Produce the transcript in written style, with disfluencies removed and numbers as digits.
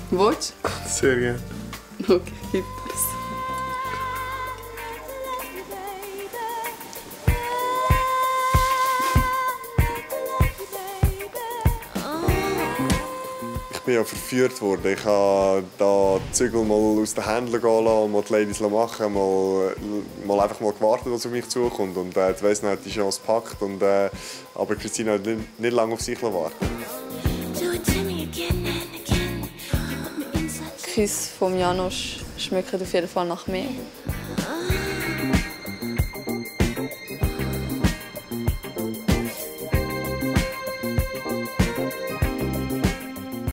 Willst du? Sehr gerne. Okay, gib es. Ich bin ja verführt worden. Ich habe da die Zügel mal aus den Händen gehen lassen, mal die Ladies machen, mal einfach mal gewartet, was auf mich zukommt. Und die Weisner hat die Chance gepackt. Aber Christina hat nicht lange auf sich warten. Die Küsse von Janosch schmecken auf jeden Fall nach mehr.